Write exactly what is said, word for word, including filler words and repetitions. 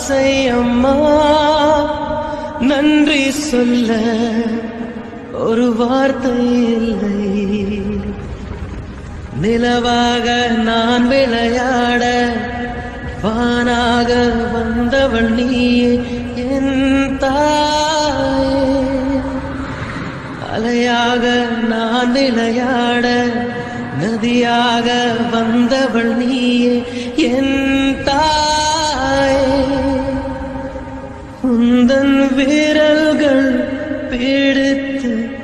ஆசை அம்மா நன்றி சொல்ல ஒரு வார்த்தை இல்லை. நிலவாக நான் விளையாட வானாக வந்தவள் நீயே என் தாயே. அலையாக நான் விளையாட நதியாக வந்தவள் நீயே என் தாயே. உந்தன் விரல்கள் பிடித்து